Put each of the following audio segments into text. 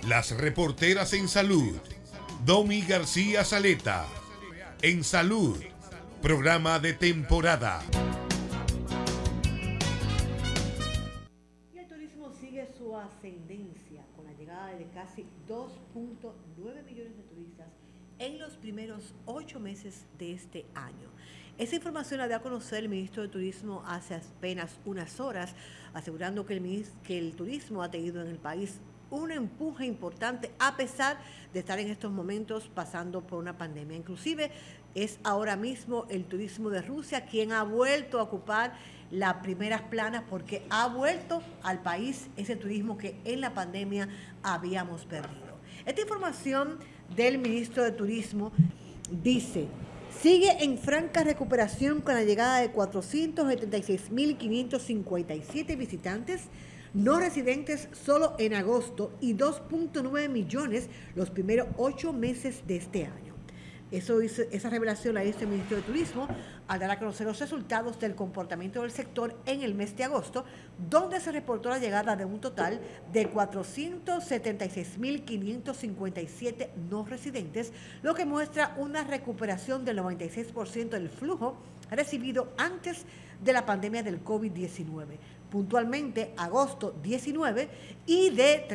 Las reporteras en salud. Domi García Saleta. En salud. Programa de temporada. Y el turismo sigue su ascendencia con la llegada de casi 2.9 millones de turistas en los primeros 8 meses de este año. Esa información la dio a conocer el ministro de Turismo hace apenas unas horas, asegurando que el turismo ha tenido en el país un empuje importante a pesar de estar en estos momentos pasando por una pandemia. Inclusive es ahora mismo el turismo de Rusia quien ha vuelto a ocupar las primeras planas porque ha vuelto al país ese turismo que en la pandemia habíamos perdido. Esta información del ministro de Turismo dice: sigue en franca recuperación con la llegada de 476.557 visitantes no residentes solo en agosto y 2.9 millones los primeros 8 meses de este año. Esa revelación la hizo el ministro de Turismo al dar a conocer los resultados del comportamiento del sector en el mes de agosto, donde se reportó la llegada de un total de 476.557 no residentes, lo que muestra una recuperación del 96% del flujo recibido antes de la pandemia del COVID-19, puntualmente agosto 19, y de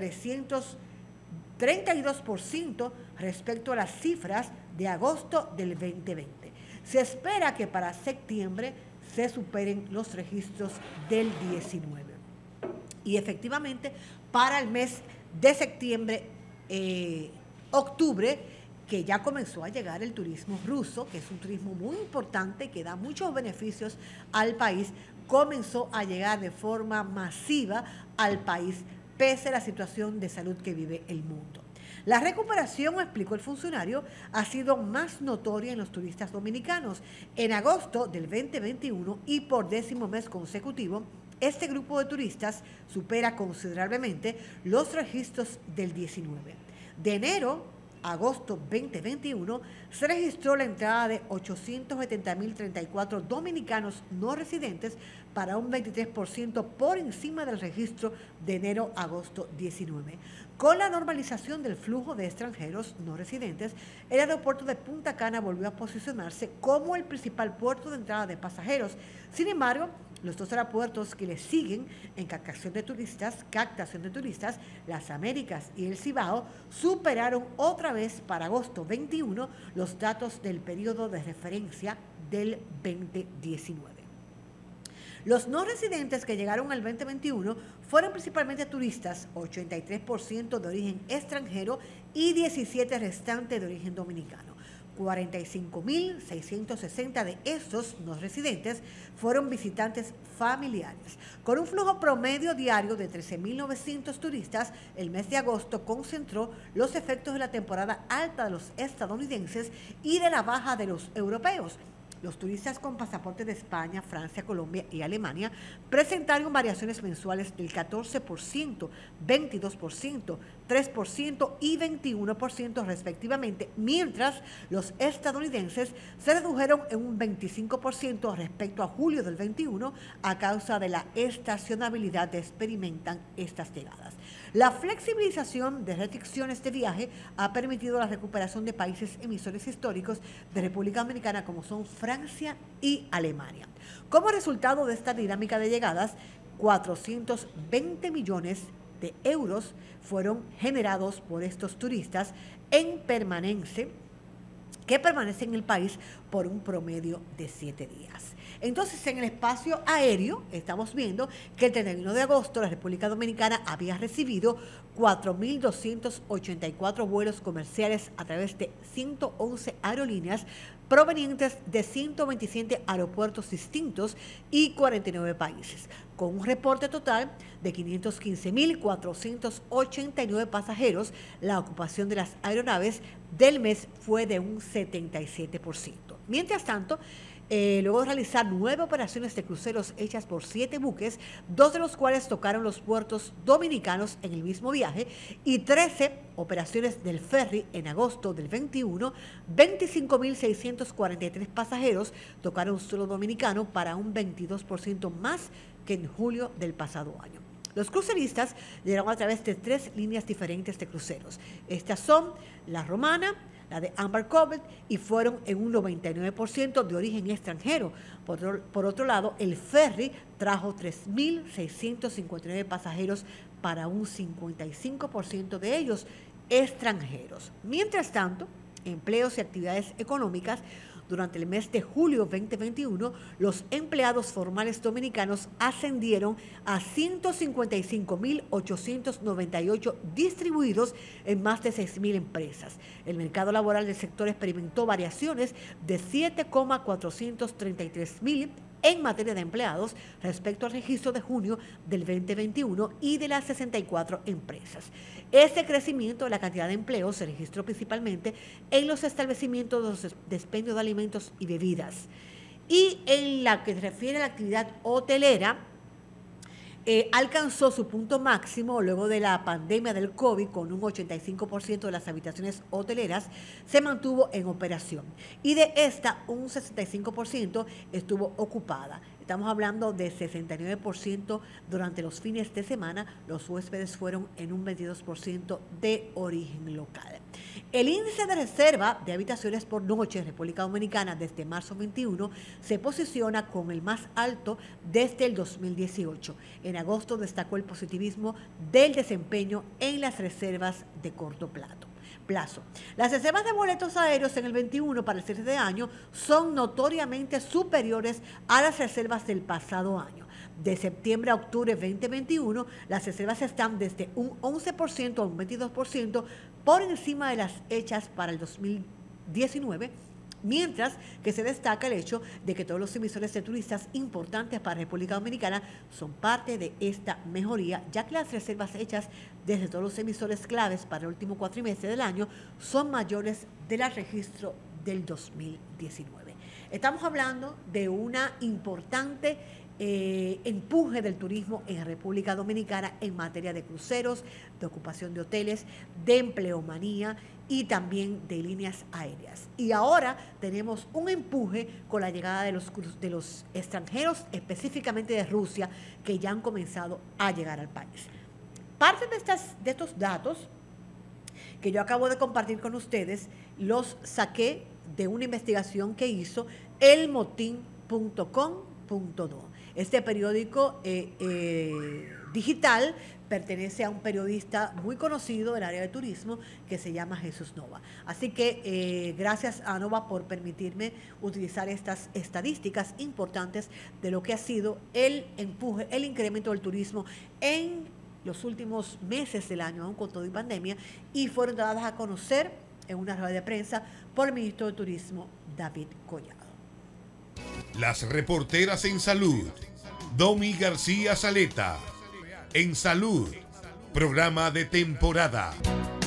332% respecto a las cifras de agosto del 2020. Se espera que para septiembre se superen los registros del 19. Y efectivamente, para el mes de septiembre, octubre, que ya comenzó a llegar el turismo ruso, que es un turismo muy importante, que da muchos beneficios al país, comenzó a llegar de forma masiva al país, pese a la situación de salud que vive el mundo. La recuperación, explicó el funcionario, ha sido más notoria en los turistas dominicanos. En agosto del 2021 y por 10º mes consecutivo, este grupo de turistas supera considerablemente los registros del 19. De enero a agosto 2021 se registró la entrada de 870.034 dominicanos no residentes, para un 23% por encima del registro de enero a agosto 19. Con la normalización del flujo de extranjeros no residentes, el aeropuerto de Punta Cana volvió a posicionarse como el principal puerto de entrada de pasajeros. Sin embargo, los dos aeropuertos que le siguen en captación de turistas, Las Américas y el Cibao, superaron otra vez para agosto 21 los datos del periodo de referencia del 2019. Los no residentes que llegaron al 2021 fueron principalmente turistas, 83% de origen extranjero y 17% restante de origen dominicano. 45.660 de estos no residentes fueron visitantes familiares. Con un flujo promedio diario de 13.900 turistas, el mes de agosto concentró los efectos de la temporada alta de los estadounidenses y de la baja de los europeos. Los turistas con pasaporte de España, Francia, Colombia y Alemania presentaron variaciones mensuales del 14%, 22%, 3% y 21% respectivamente, mientras los estadounidenses se redujeron en un 25% respecto a julio del 21 a causa de la estacionabilidad que experimentan estas llegadas. La flexibilización de restricciones de viaje ha permitido la recuperación de países emisores históricos de República Dominicana como son Francia y Alemania. Como resultado de esta dinámica de llegadas, 420 millones de euros fueron generados por estos turistas que permanecen en el país por un promedio de 7 días. Entonces, en el espacio aéreo, estamos viendo que el 31 de agosto la República Dominicana había recibido 4.284 vuelos comerciales a través de 111 aerolíneas provenientes de 127 aeropuertos distintos y 49 países, con un reporte total de 515.489 pasajeros. La ocupación de las aeronaves del mes fue de un 77%. Mientras tanto, luego de realizar 9 operaciones de cruceros hechas por 7 buques, 2 de los cuales tocaron los puertos dominicanos en el mismo viaje, y 13 operaciones del ferry en agosto del 21, 25.643 pasajeros tocaron suelo dominicano, para un 22% más que en julio del pasado año. Los cruceristas llegaron a través de 3 líneas diferentes de cruceros. Estas son la Romana, la de Amber Cobalt, y fueron en un 99% de origen extranjero. Por otro lado, el ferry trajo 3.659 pasajeros, para un 55% de ellos extranjeros. Mientras tanto, empleos y actividades económicas. Durante el mes de julio 2021, los empleados formales dominicanos ascendieron a 155.898 distribuidos en más de 6.000 empresas. El mercado laboral del sector experimentó variaciones de 7,433.000 en materia de empleados respecto al registro de junio del 2021 y de las 64 empresas. Este crecimiento de la cantidad de empleos se registró principalmente en los establecimientos de expendio de alimentos y bebidas. Y en la que se refiere a la actividad hotelera, alcanzó su punto máximo luego de la pandemia del COVID, con un 85% de las habitaciones hoteleras se mantuvo en operación y de esta un 65% estuvo ocupada. Estamos hablando de 69% durante los fines de semana. Los huéspedes fueron en un 22% de origen local. El índice de reserva de habitaciones por noche en República Dominicana desde marzo 21 se posiciona con el más alto desde el 2018. En agosto destacó el positivismo del desempeño en las reservas de corto plazo. Las reservas de boletos aéreos en el 21 para el cierre de año son notoriamente superiores a las reservas del pasado año. De septiembre a octubre 2021, las reservas están desde un 11% a un 22% por encima de las hechas para el 2019, mientras que se destaca el hecho de que todos los emisores de turistas importantes para República Dominicana son parte de esta mejoría, ya que las reservas hechas desde todos los emisores claves para el último cuatrimestre del año son mayores del registro del 2019. Estamos hablando de una importante empuje del turismo en República Dominicana en materia de cruceros, de ocupación de hoteles, de empleomanía y también de líneas aéreas. Y ahora tenemos un empuje con la llegada de los extranjeros, específicamente de Rusia, que ya han comenzado a llegar al país. Parte de estos datos que yo acabo de compartir con ustedes los saqué de una investigación que hizo elmotin.com.do. Este periódico digital pertenece a un periodista muy conocido del área de turismo que se llama Jesús Nova. Así que gracias a Nova por permitirme utilizar estas estadísticas importantes de lo que ha sido el empuje, el incremento del turismo en los últimos meses del año, aún con todo y pandemia, y fueron dadas a conocer en una rueda de prensa por el ministro de Turismo, David Collado. Las reporteras en salud. Domi García Saleta. En salud. Programa de temporada.